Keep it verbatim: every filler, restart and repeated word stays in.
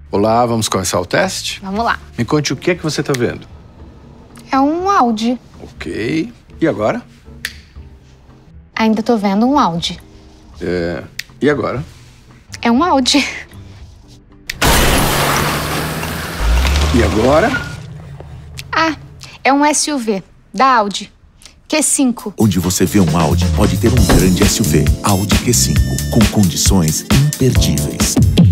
Olá, vamos começar o teste? Vamos lá. Me conte o que é que você está vendo. É um Audi. Ok. E agora? Ainda tô vendo um Audi. É... E agora? É um Audi. E agora? Ah, é um S U V da Audi. Q cinco. Onde você vê um Audi, pode ter um grande S U V. Audi Q cinco, com condições imperdíveis.